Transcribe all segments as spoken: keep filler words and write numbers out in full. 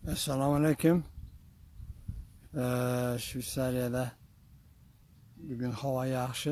Assalomu alaykum. Shveysariyada bugun havo yaxshi.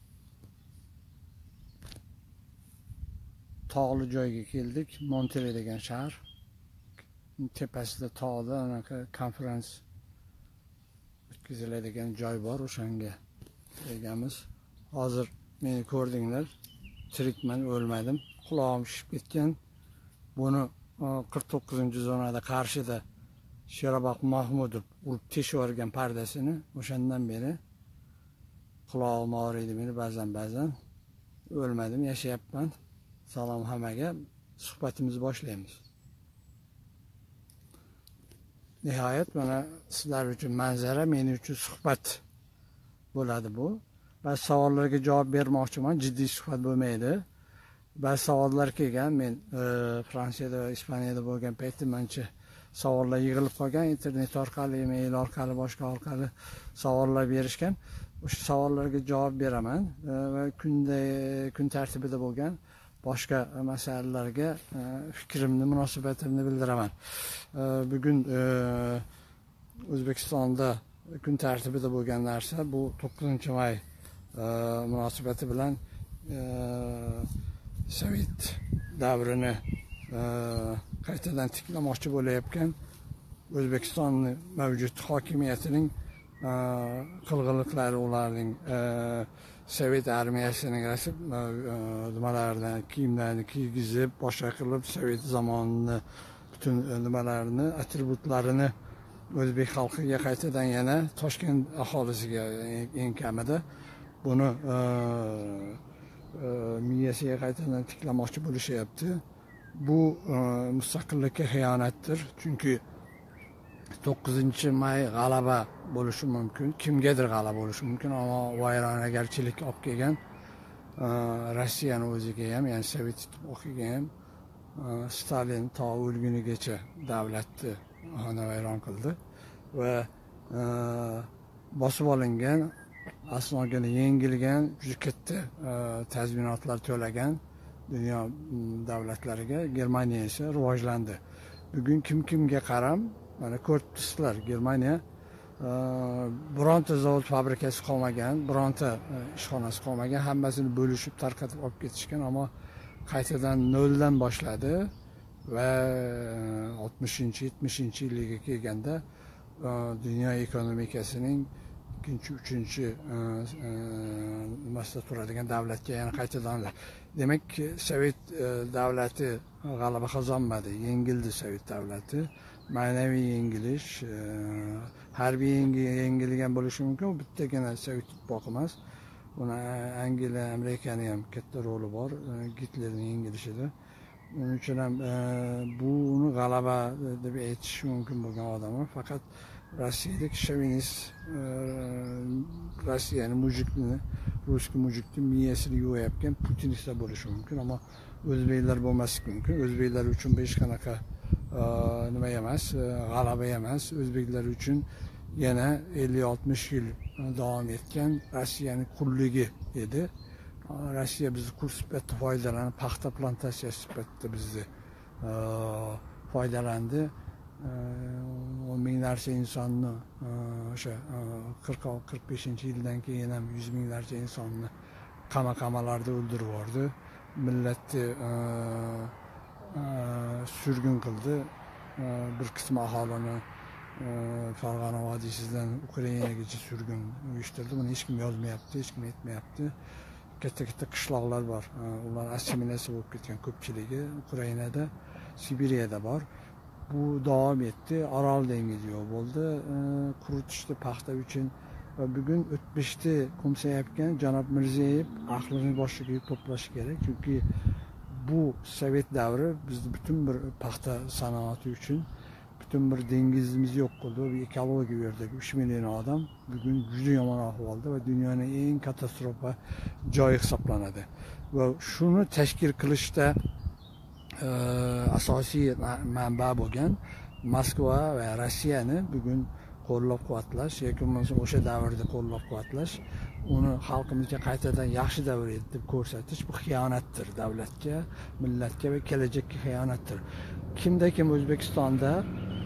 Tog'li joyga keldik. Monterey degan shahar. Tepasida tog'da anaqa konferens o'tkaziladigan joy bor, o'shanga kelganmiz. Hozir meni ko'rdinglar. Tirikman, o'lmadim. Quloqim shishib ketgan. Buni qirq to'qqizinchi zonada Qarshida Sherobod Mahmudov urib teshib yuborgan pardasini, o'shandan beri quloqim og'riydi meni ba'zan ba'zan. O'lmadim, yashayapman. Salom hammaga. Suhbatimizni boshlaymiz. Nihoyat mana sizlar uchun manzara, men uchun suhbat bo'ladi bu. Ba'zi savollarga javob bermoqchiman, jiddiy suhbat bo'lmaydi. Ba'zi savollar kelgan, men e, Fransiyada va Ispaniyada bo'lgan paytda mancha savollar yig'ilib qolgan, internet orqali, email orqali, boshqa orqali savollar berishgan. O'sha savollarga javob beraman e, va kunda kun tartibida bo'lgan boshqa masalalarga e, fikrimni, munosabatimni bildiraman. E, bugun e, O'zbekistonda kun tartibida bo'lgan narsa bu to'qqizinchi may e, munosabati bilan e, Sovet davrini e, qaytadan tiklamoqchi bo'layotgan O'zbekistonning mavjud hokimiyatining e, qilg'iliklari, ularning e, Sovet armiyasining rasm e, nimalardan kiyimlarni kiygizib, boshqa qilib Sovet zamonini butun nimalarni, atributlarini o'zbek xalqiga qaytadan yana Toshkent aholisiga eng kamida buni e, miyasiga qaytadan tiklamoqchi bo'lishyapti. Bu e, mustaqillikka xiyonatdir. Chunki to'qqizinchi may g'alaba bo'lishi mumkin, kimgadir g'alaba bo'lishi mumkin, ammo vayronagarchilik olib kelgan e, Rossiyani o'ziga ham, ya'ni Sovet ittifoqiga ham e, Stalin to o'lgunigacha davlatni xonavayron qildi va e, bosib olingan, asnogina yengilgan, juda katta e, tazminotlar to'lagan dunyo davlatlariga Germaniya esa rivojlandi. Bugun kim kimga qaram, mana ko'ribsizlar, Germaniya e, bironta zavod fabrikasi qolmagan, bironta e, ishxonasi qolmagan, hammasini bo'lishib, tarqatib olib ketishgan, ammo qaytadan noldan boshladi va oltmishinchi yetmishinchi yillarga kelganda e, dunyo ekonomikasining ikkinchi, uchinchi nimasida turadigan davlatga yana qaytadan. Demak, Sovet davlati g'alaba qozonmadi, yengildi Sovet davlati. Ma'naviy yengilish, harbiy yengilgan bo'lishi mumkin, bu bittagina Sovet ittifoqi emas. Buni Angliya, Amerikani ham katta roli bor Gitlerning yengilishida. Uning uchun ham buni g'alaba deb aytish mumkin bo'lgan odamlar faqat Rossiyadagi shovinist Rossiyani mujikni, ruskiy mujikni miyasini yuvayotgan putinistlar bo'lishi mumkin, ammo o'zbeklar bo'lmasligi mumkin. O'zbeklar uchun bu hech qanaqa nima emas, g'alaba emas. O'zbeklar uchun yana ellik oltmish yil davom etgan Rossiyaning qulligi edi. Rossiya bizni qul sifatida foydalanib, paxta plantatsiyasi sifatida bizni foydalandi. o'n minglarcha insonni o'sha qirq qirq beshinchi yildan keyin ham yuz minglarcha insonni qama-qamalarda o'ldirib yubordi. Millatni surgun qildi. Bir qismi aholini Farg'ona vodiysidan Ukrainagacha surgun uyushtirdi. Buni hech kim yozmayapti, hech kim aytmayapti. Katta-katta qishloqlar bor. Ular assimilyatsiya bo'lib ketgan ko'pchiligi Ukrainada, Sibiriyada bor. Bu davom etdi. Orol dengizi yo'q bo'ldi. Quritishdi paxta uchun va bugun o'tmishni qo'msayotgan janob Mirziyoyev aqlini boshiga to'plashi kerak. Chunki bu Sovet davri bizni butun bir paxta sanoati uchun butun bir dengizimizni yo'q qildi. Bu ekologiya yerdagi uch million odam bugun juda yomon ahvolda va dunyoning eng katastrofa joyi hisoblanadi. Va shuni tashkil qilishda e, asosiy manba bo'lgan Moskva va Rossiyani bugun qo'llab-quvvatlash yoki bo'lmasa o'sha davrda qo'llab-quvvatlash, uni xalqimizga qaytadan yaxshi davr edi deb ko'rsatish bu xiyonatdir, davlatga, millatga va kelajakka xiyonatdir. Kimda kim O'zbekistonda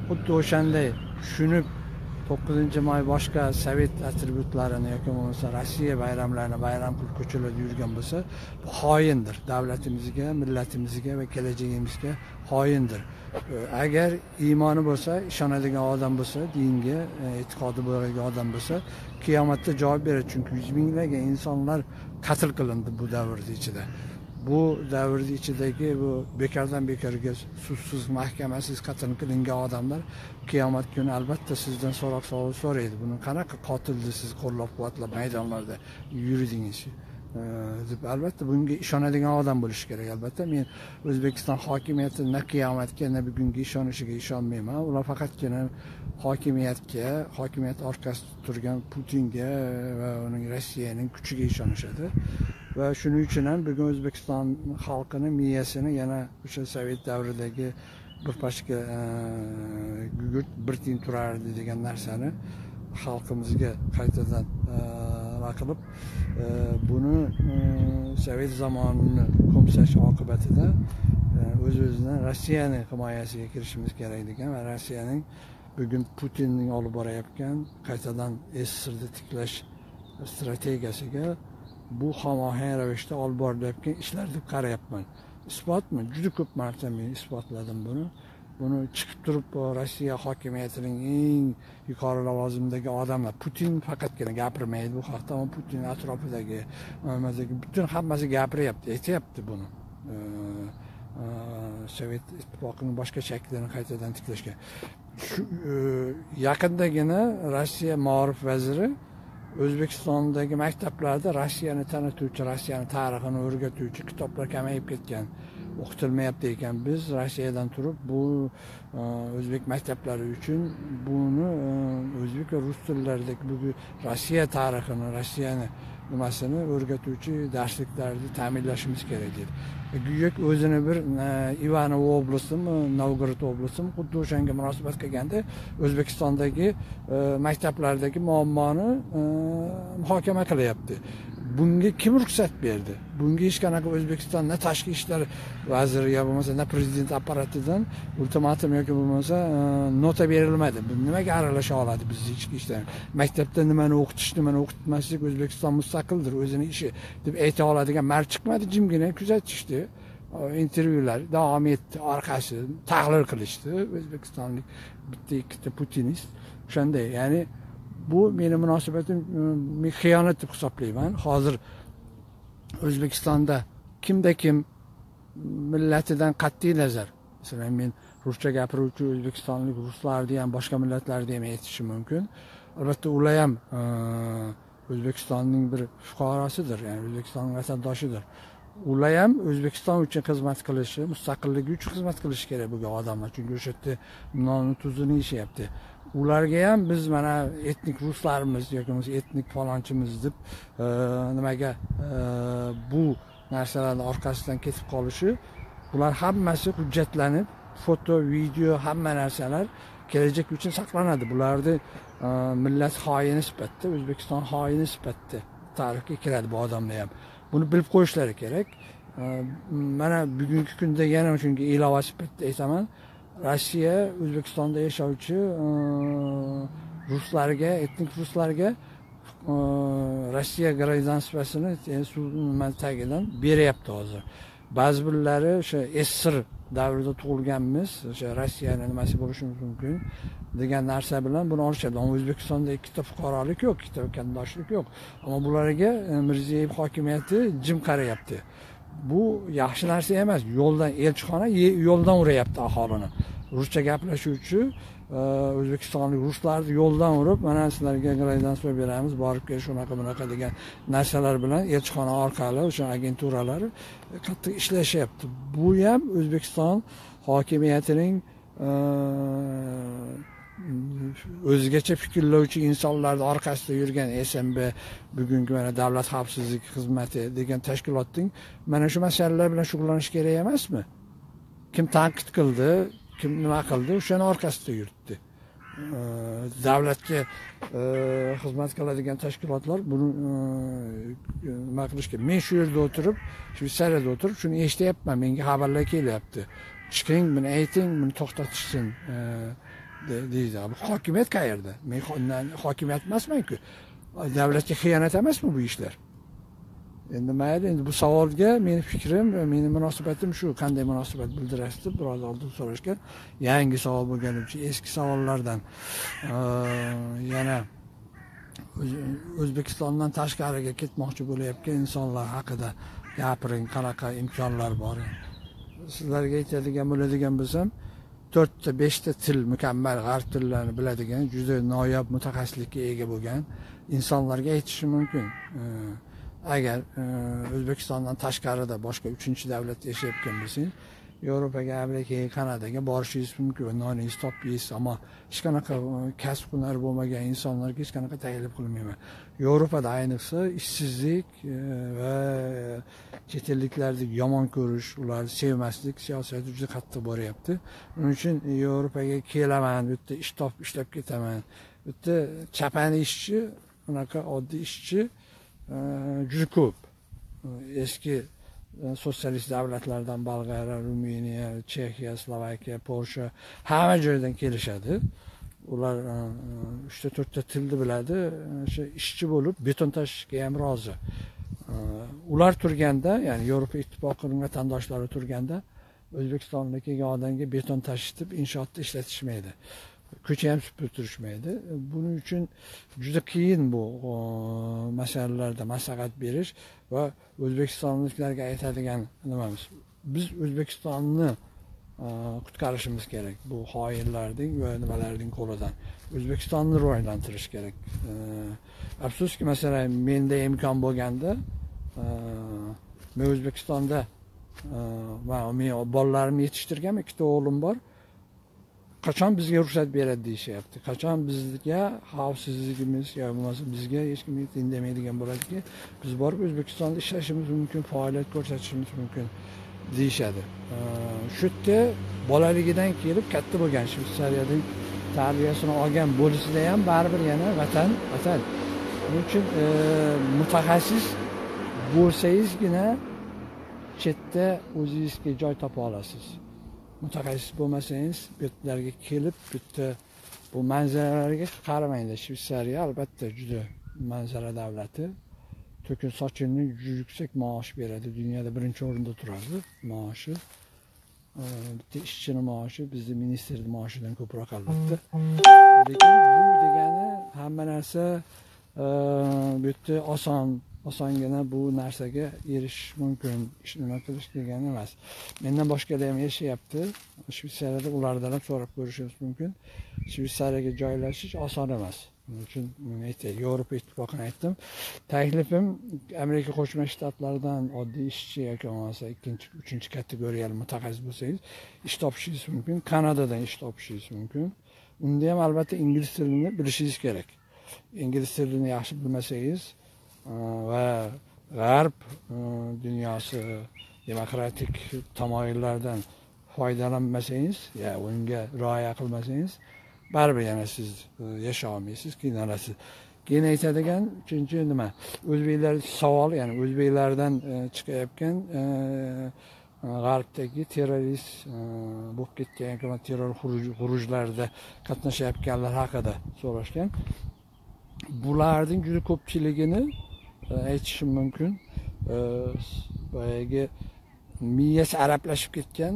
xuddi o'shanday tushunib to'qqizinchi may boshqa sovet atributlarini yoki bo'lmasa Rossiya bayramlarini bayram qilib ko'chalarda yurgan bo'lsa, bu xoindir. Davlatimizga, millatimizga va kelajagimizga xoindir. Agar iymoni bo'lsa, ishonadigan odam bo'lsa, dinga, e'tiqodi bo'lgan odam bo'lsa, qiyomatda javob beradi. Chunki yuz minglagan insonlar qatl qilindi bu davrning ichida. Bu davrning ichidagi bu bekardan bekarga sudsiz, mahkamasiz qatl qilingan odamlar qiyomat kuni albatta sizdan so'roq savol so'raydi. Buni qanaqa qotilni siz qo'llab-quvvatlab maydonlarda yurdingiz? deb albatta bunga ishonadigan odam bo'lishi kerak. Albatta men O'zbekiston hokimiyati na qiyomatga, na bugungi ishonishiga ishonmayman. Ular faqatgina hokimiyatga, hokimiyat orqasida turgan Putinga va uning Rossiyaning kuchiga ishonishadi. Va shuning uchun ham bugun O'zbekiston xalqini miyasini yana o'sha sovet davridagi bir pashka gugurt bir tiyin turardi degan narsani xalqimizga qaytadan qilib buni sovet zamonini qo'msash oqibatida o'z-o'zidan Rossiyaning himoyasiga kirishimiz kerak degan va Rossiyaning bugun Putinning olib borayotgan qaytadan SSRni tiklash strategiyasiga bu hamohang ravishda olib borilayotgan ishlar deb qarayapman. Isbotmi? Juda ko'p marta men isbotladim buni. Buni chiqib turib Rossiya hokimiyatining eng yuqori lavozimdagi odamlar, Putin faqatgina gapirmaydi bu haqda, ammo Putin atrofidagi, mamlakatdagi butun hammasi gapiryapti, aytyapti buni. Sovet ittifoqining boshqa shaklini qaytadan tiklashga. Shu yaqindagina Rossiya ma'rif vaziri O'zbekistondagi maktablarda Rossiyani tanituvchi, Rossiyani tarixini o'rgatuvchi kitoblar kamayib ketgan, o'qitilmayapti ekan. Biz Rossiyadan turib bu o'zbek maktablari uchun buni o'zbek va rus tillardagi bu Rossiya tarixini, Rossiyani nimasini o'rgatuvchi darsliklarni ta'minlashimiz kerak dedi. Guyuk o'zini bir Ivanov oblastimi, Novgorod oblastimi xuddi o'shanga munosabat qilganda O'zbekistondagi maktablardagi muammoni muhokama qilyapti. Bunga kim ruxsat berdi? Bunga hech qanaqa O'zbekiston na tashqi ishlar vaziri yoki bo'lmasa na prezident apparatidan ultimatum yoki bo'lmasa nota berilmadi. Bu nimaga aralasha oladi biz ichki ishlar? Maktabda nimani o'qitish, nimani o'qitmaslik O'zbekiston mustaqildir, o'zining ishi deb ayta oladigan mard chiqmadi, jimgina kuzatishdi. Intervyular davom etdi, orqasi tahlil qilishdi. O'zbekistonlik bitta ikkita putinist o'shanday, ya'ni bu meni munosabatim men xiyonat deb hisoblayman. Hozir O'zbekistonda kimda kim millatidan qat'iy nazar, masalan men ruscha gapiruvchi o'zbekistonlik ruslarni ham boshqa millatlarni ham aytishim mumkin. Albatta ular ham O'zbekistonning bir fuqarosidir, ya'ni O'zbekistonning vatandoshidir. Ular ham O'zbekiston uchun xizmat qilishi, mustaqilligi uchun xizmat qilishi kerak bo'lgan odamlar. Chunki o'sha yerda nonni tuzini yeyapti. Ularga ham biz mana etnik ruslarimiz yoki etnik falonchimiz deb nimaga bu narsalarning orqasidan ketib qolishi, bular hammasi hujjatlanib, foto, video, hamma narsalar kelajak uchun saqlanadi. Bularni millat xoini sifatida, O'zbekiston xoini sifatida tarixga kiradi bu odamlar ham. Buni bilib qo'yishlari kerak. Mana bugungi kunda yana shunga ilova sifatida aytaman. Rossiya O'zbekistonda yashovchi ruslarga, etnik ruslarga Rossiya gражданствосini nima tagidan beryapti hozir. Ba'zi birlari o'sha SSR davrida tug'ilganmiz, o'sha Rossiyaning nimasi bo'lishi mumkin degan narsa bilan buni olishadi. Ammo O'zbekistonda ikkita fuqarolik yo'q, ikkita vatandoshlik yo'q. Ammo bularga Mirziyoyev hokimiyati jim qarayapti. Bu yaxshi narsa emas. Yo'ldan elchixona yo'ldan uryapti aholini. Ruscha gaplashuvchi o'zbekistonlik ruslarni yo'ldan urib, mana sizlarga gражданство beramiz, borib kelish shunaqa bunaqa degan narsalar bilan elchixona orqali o'sha agenturalar qattiq ishlashyapti. Bu ham O'zbekiston hokimiyatining o'zgacha fikrlovchi insonlarning orqasida yurgan S M B, bugungi mana Davlat xavfsizlik xizmati degan tashkilotning mana shu masalalar bilan shug'ullanish kerak emasmi? Kim tanqid qildi, kim nima qildi, o'shani orqasida yuribdi. Davlatga xizmat qiladigan tashkilotlar buni nima qilishga, men shu yerda o'tirib, Shveysariyada o'tirib shuni eshityapman, menga xabarlar kelyapti. Chiqing, buni ayting, buni to'xtatishsin deydi. Bu hokimiyat qayerda? Men hokimiyat emasman-ku. Davlatga xiyonat emasmi bu ishlar? Endi mayli, endi bu savolga meni fikrim, meni munosabatim shu. Qanday munosabat bildirasiz deb biroz oldin so'rashgan. Yangi savol bo'lgani uchun eski savollardan yana O'zbekistondan tashqariga ketmoqchi bo'layotgan insonlar haqida gapiring, qanaqa imkonlar bor? Sizlarga aytadigan bo'ladigan bo'lsam, to'rtta beshta til mukammal g'arb tillarini biladigan, juda noyob mutaxassislikka ega bo'lgan insonlarga aytishim mumkin. Agar O'zbekistondan tashqarida boshqa uchinchi davlatda yashayotgan bo'lsangiz, Yevropaga, Amerikaga, Kanadaga borishingiz mumkin va noningizni topingiz, ammo hech qanaqa kasb hunari bo'lmagan insonlarga hech qanaqa taklif qilmayman. Yevropada ayniqsa ishsizlik va chet elliklarni yomon ko'rish, ularni sevmaslik siyosati juda qattiq boryapti. Uning uchun Yevropaga kelaman, bu yerda ish topib ishlab ketaman. Bu yerda chapani ishchi, unaqa oddiy ishchi juda ko'p. Eski sotsialist davlatlardan Bolgariya, Ruminiya, Chexiya, Slovakiya, Polsha hamma joydan kelishadi. Ular uchta to'rtta tilni biladi, o'sha ishchi bo'lib beton tashishga ham rozi. Ular turganda, ya'ni Yevropa ittifoqining vatandoshlari turganda, O'zbekistonga kelgan odamga beton tashitib inshootda ishlatishmaydi. Ko'cha ham supurtirishmaydi. Buning uchun juda qiyin bu masalalarda maslahat berish va o'zbekistonliklarga aytadigan nimamiz. Biz O'zbekistonni qutqarishimiz kerak bu xoinlarning va nimalarning qo'lidan. O'zbekistonni rivojlantirish kerak. Afsuski, masalan, menda imkon bo'lganda, men O'zbekistonda men bolalarimni yetishtirganman, ikkita o'g'lim bor. Qachon bizga ruxsat beradi deyishyapti. Qachon bizga xavfsizligimiz yoki bo'lmasa bizga hech kim indamaydigan bo'ladiki, biz borib O'zbekistonda ishlashimiz mumkin, faoliyat ko'rsatishimiz mumkin deyishadi. Shu yerda bolaligidan kelib katta bo'lgan, Shveysariyaning tarbiyasini olgan bo'lisida ham baribir yana vatan, vatan. Buning uchun mutaxassis bo'lsangizgina chetda o'zingizga joy topa olasiz. Mutaxassis bo'lmasangiz, bu yerlarga kelib, bu yerda bu manzaralarga qaramanglar. Shveysariya albatta juda manzara davlati. To'kin sochinni juda yuksak maosh beradi. Dunyoda birinchi o'rinda turadi maoshi. Bitta ishchining maoshi bizning ministerning maoshidan ko'proq albatta. Lekin bu degani hamma narsa bu yerda oson osongina bu narsaga erishish mumkin. Nima qilish degani emas. Mendan boshqalar ham yashayapti. Shveysariyada ulardan ham so'rab ko'rishingiz mumkin. Shveysariyaga joylashish oson emas. Buning uchun men aytay, Yevropa ittifoqini aytdim. Taklifim Amerika Qo'shma Shtatlaridan oddiy ishchi yoki bo'lmasa ikkinchi, uchinchi kategoriyali mutaxassis bo'lsangiz, ish topishingiz mumkin. Kanadadan ish topishingiz mumkin. Unda ham albatta ingliz tilini bilishingiz kerak. Ingliz tilini yaxshi bilmasangiz va g'arb dunyosi demokratik tamoyillardan foydalanmasangiz, ya unga rioya qilmasangiz, baribir yana siz yasha olmaysiz, qiynalasiz. Keyin aytadigan uchinchi nima? O'zbeklar savol, ya'ni o'zbeklardan chiqayotgan g'arbdagi terrorist bo'lib ketgan yoki terror xurujlarida qatnashayotganlar haqida so'rashgan. Bularning juda ko'pchiligini aytishim mumkin. Boyagi miyasi arablashib ketgan,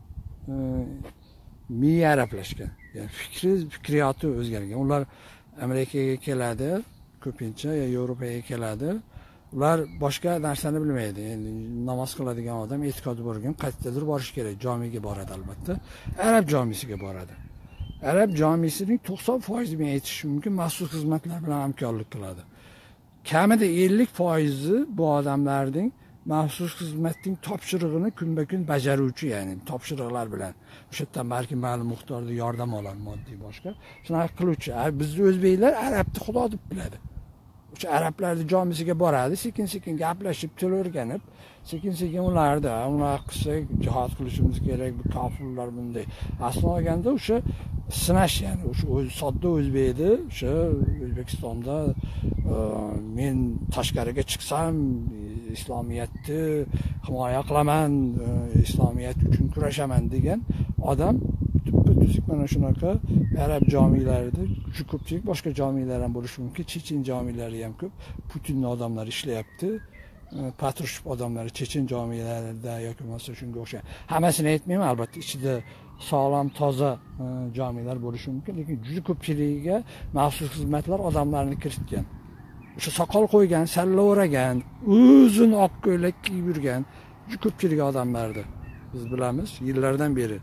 miya arablashgan. Yani fikri, fikriyati o'zgargan. Ular Amerikaga keladi, ko'pincha ya Yevropaga keladi. Ular boshqa narsani bilmaydi. Endi namoz qiladigan odam e'tiqodi bo'lgan, qayerdadir borish kerak. Jomiga boradi albatta. Arab jomisiga boradi. Arab jomisining to'qson foiz men aytishim mumkin, maxsus xizmatlar bilan hamkorlik qiladi. Kamida ellik foiz bu odamlarning maxsus xizmatning topshirig'ini kunma-kun bajaruvchi, ya'ni topshiriqlar bilan o'sha yerdan balki ma'lum miqdorda yordam oladi, moddiy boshqa. Shunaqa qiluvchi. Bizning o'zbeklar arabni xudo deb biladi. O'sha arablarning jomisiga boradi, sekin-sekin gaplashib, til o'rganib, sekin-sekin ularda, unaqa qilsak jihad qilishimiz kerak, bu kofirlar bunday. Aslida olganda o'sha sinash, ya'ni o'sha sodda o'zbekni o'sha O'zbekistonda men tashqariga chiqsam islomiyatni himoya qilaman, islomiyat uchun kurashaman degan odam tuzuk mana shunaqa arab jomilarida juda ko'pchilik boshqa jomilar ham bo'lishi mumkin. Chechen jomilari ham ko'p. Putinning odamlari ishlayapti. Patrushib odamlari Chechen jomilarida yoki bo'lmasa shunga o'xshagan. Hammasini aytmayman, albatta ichida sog'lom, toza jomilar bo'lishi mumkin, lekin juda ko'pchiligiga maxsus xizmatlar odamlarni kiritgan. O'sha soqol qo'ygan, salla o'ragan, uzun oq ko'ylak kiyib yurgan juda ko'pchilik odamlardi. Biz bilamiz, yillardan beri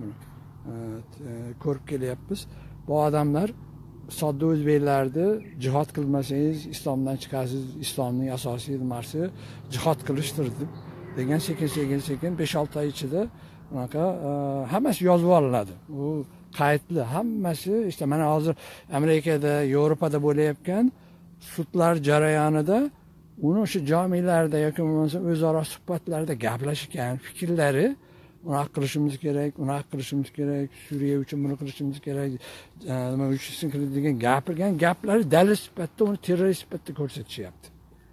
ko'rib kelyapmiz. Bu odamlar sodda o'zbeklarni jihad qilmasangiz islomdan chiqasiz, islomning asosiy nimasi jihad qilishdir deb degan sekin sekin sekin besh olti oy ichida bunaqa hammasi yozib olinadi. U qaydli, hammasi işte mana hozir Amerikada, Yevropada bo'layotgan sudlar jarayonida uni o'sha jomilarda yoki bo'lmasa o'zaro suhbatlarda gaplashgan fikrlari, unaqa qilishimiz kerak, unaqa qilishimiz kerak, Suriya uchun buni qilishimiz kerak, nima uchun degan gapirgan gaplari dalil sifatida uni terrorist sifatida ko'rsatishyapti.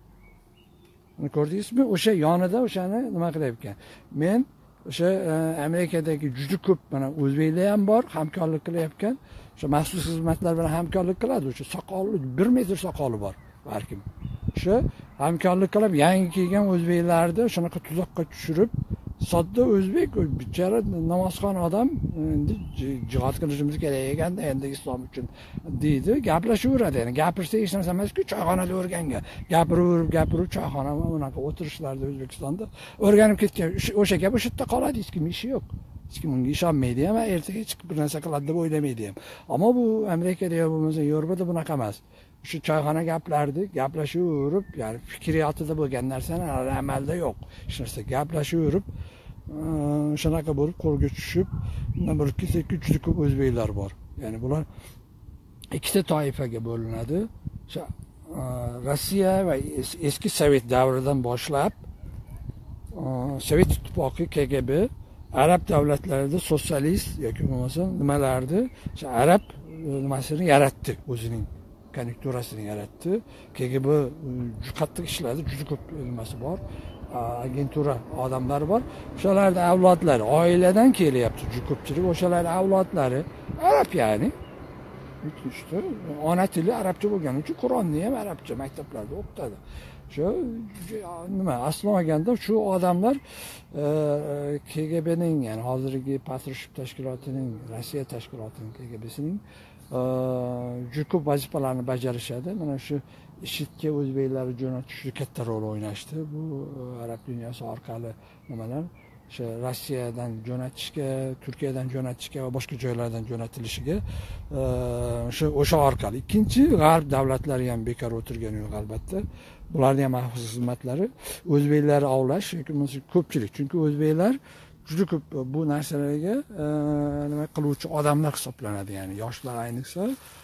Buni ko'rdingizmi? O'sha yonida o'shani nima qilyapkan. Men o'sha Amerikadagi juda ko'p mana o'zbeklar ham bor, hamkorlik qilyapkan. O'sha maxsus xizmatlar bilan hamkorlik qiladi. O'sha soqolli bir metr soqoli bor balkim. O'sha hamkorlik qilib yangi kelgan o'zbeklarni shunaqa tuzoqqa tushirib, sodda o'zbek bichara namozxon odam endi jihad qilishimiz kerak ekanda endi islom uchun deydi, gaplashaveradi. Ya'ni gapirsa hech narsa emas-ku, choyxonada o'rgangan. Gapiraverib, gapirib choyxona unaqa o'tirishlarda O'zbekistonda o'rganib ketgan. O'sha gap o'sha yerda qoladi, hech kim ishi yo'q. Hech kim unga ishonmaydi ham, ertaga chiqib bir narsa qiladi deb o'ylamaydi ham. Ammo bu Amerikada yo bo'lmasa Yevropada bunaqa emas. Shu choyxona gaplardi, gaplashaverib, ya'ni fikriyatida bo'lgan narsalar amalda yo'q. Hech narsa gaplashaverib, shunaqa bo'lib qo'lga tushib, bir ikki juda ko'p o'zbeklar bor. Ya'ni bular ikkita toifaga bo'linadi. O'sha Rossiya va eski Sovet davridan boshlab Sovet ittifoqi K G B arab davlatlarida sotsialist yoki bo'lmasa nimalardi, o'sha arab nimasini yaratdi, o'zining konjunkturasini yaratdi. K G B juda qattiq ishladi, juda ko'p nimasi bor. Agentura odamlar bor. O'shalarning avlodlari oiladan kelyapti juda ko'pchilik. O'shalarning avlodlari arab, ya'ni işte ona tili arabcha bo'lgani uchun Qur'onni ham arabcha maktablarda o'qitadi. Shu nima aslo olganda shu odamlar K G B'ning, ya'ni hozirgi Patrushib tashkilotining, Rossiya tashkilotining K G B'sining juda ko'p vazifalarni bajarishadi. Mana shu IShIDga o'zbeklarni jo'natishda katta rol o'ynashdi. Bu arab dunyosi orqali nimalar o'sha Rossiyadan jo'natishga, Turkiyadan jo'natishga va boshqa joylardan jo'natilishiga o'sha o'sha orqali. Ikkinchi, g'arb davlatlari ham bekor o'tirgani yo'q albatta. Bularning ham maxsus xizmatlari o'zbeklarni ovlash yoki ko'pchilik, chunki o'zbeklar juda ko'p bu narsalarga nima qiluvchi odamlar hisoblanadi, ya'ni yoshlar ayniqsa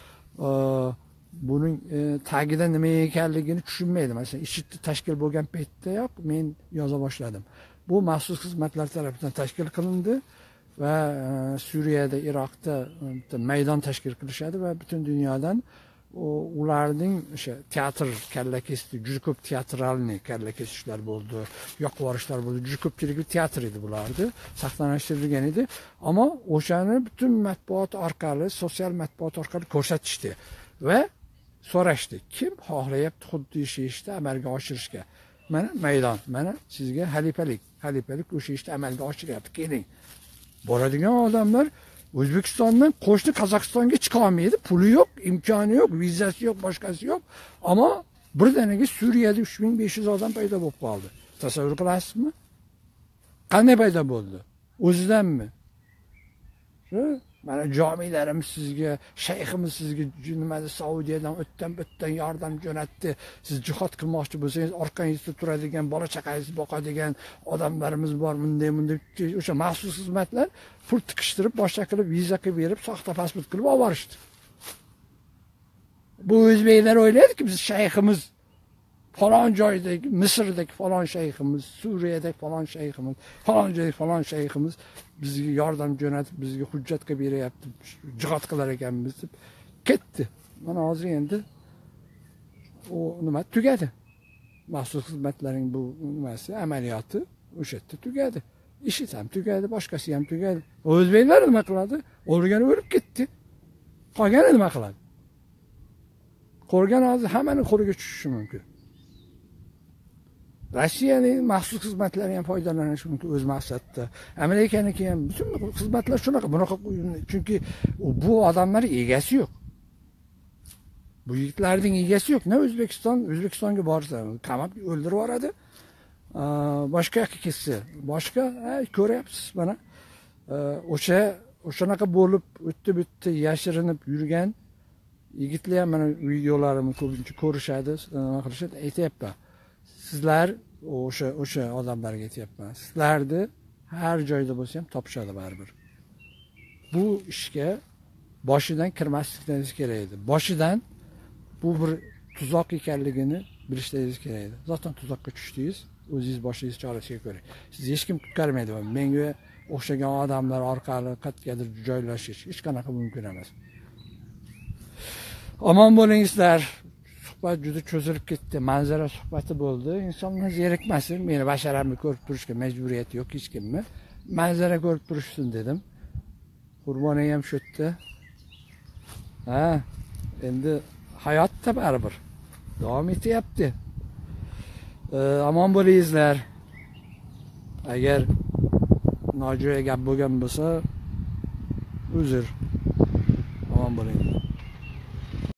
buning tagida nima ekanligini tushunmaydi. Masalan, IShID tashkil bo'lgan paytda yo'q, men yoza boshladim. Bu maxsus xizmatlar tomonidan tashkil qilindi va Suriyada, Iroqda maydon tashkil qilishadi va butun dunyodan ularning o'sha teatr kalla kesdi, juda ko'p teatralniy kalla kesishlar bo'ldi, yoqib yuborishlar bo'ldi. Juda ko'pchiligi teatr edi bularni, saqlanishtirilgan edi. Ammo o'shani butun matbuot orqali, sotsial matbuot orqali ko'rsatishdi va so'rashdi, kim xohlayapti xuddi shu ishni amalga oshirishga. Mana maydon, mana sizga xalifalik, xalifalik o'sha ishni amalga oshiryapti, keling. Boradigan odamlar O'zbekistondan qo'shni Qozog'istonga chiqa olmaydi, puli yo'q, imkoni yo'q, vizasi yo'q, boshqasi yo'q. Ammo birdaniga Suriyada uch ming besh yuz odam paydo bo'lib qoldi. Tasavvur qilasizmi? Qanday paydo bo'ldi? O'zidanmi? Shu mana jomilarimiz sizga, shayximiz sizga nimada Saudiyadan o'tdan o'tdan yordam jo'natdi. Siz jihad qilmoqchi bo'lsangiz, orqangizda turadigan, bola chaqangizni boqadigan odamlarimiz bor. Bunday bunday o'sha maxsus xizmatlar pul tiqishtirib, boshqa qilib, viza qilib berib, soxta pasport qilib olib borishdi. Bu o'zbeklar o'ylaydiki, biz shayximiz falon joydagi, Misrdagi falon shayximiz, Suriyadagi falon shayximiz, falon joydagi falon shayximiz bizga yordam jo'natib, bizga hujjat qilib beryapti, jihad qilar ekanmiz deb ketdi. Mana hozir endi o nima tugadi. Maxsus xizmatlarning bu nimasi, amaliyoti o'sha yerda tugadi. İşi ham tugadi, boshqasi ham tugadi. O'zbeklar nima qiladi? O'lgan o'lib ketdi. Qolgani nima qiladi? Qolgan hozir hammani qo'liga tushishi mumkin. Rossiyaning maxsus xizmatlari ham foydalanishi mumkin o'z maqsadida. Amerikaniki ham butun xizmatlar shunaqa, bunaqa, chunki bu odamlar egasi yo'q. Bu yigitlarning egasi yo'q. Ne O'zbekiston, O'zbekistonga borsa, qamab o'ldirib yuboradi. Boshqa yoqqa ketsa, boshqa, ko'ryapsiz mana. O'sha o'shanaqa bo'lib, o'tdi-bitdi yashirinib yurgan yigitlar ham mana videolarimni ko'pincha ko'rishadi, nima qilishadi, aytayapman. Sizlar o'sha o'sha odamlarga aytayapman. Sizlarni har joyda bo'lsa ham topishadi baribir. Bu ishga boshidan kirmasligingiz kerak edi. Boshidan bu bir tuzoq ekanligini bilishligingiz kerak edi. Zaten tuzoqqa tushdingiz, o'zingiz boshingiz chorasiga ko'ra. Siz hech kim qutqarmaydi. Menga o'xshagan odamlar orqali qayergadir joylashish hech qanaqa mumkin emas. Omon bo'lingizlar. Suhbat juda cho'zilib ketdi. Manzara suhbati bo'ldi. Insonlar zerikmasin. Meni basharamni ko'rib turishga majburiyati yo'q hech kimni. Manzara ko'rib turishsin dedim. Qurboni ham shu yerda. Ha, endi hayotda baribir davom etyapti. Omon bo'lingizlar. Agar nojo'ya gap bo'lgan bo'lsa, uzr. Omon bo'linglar.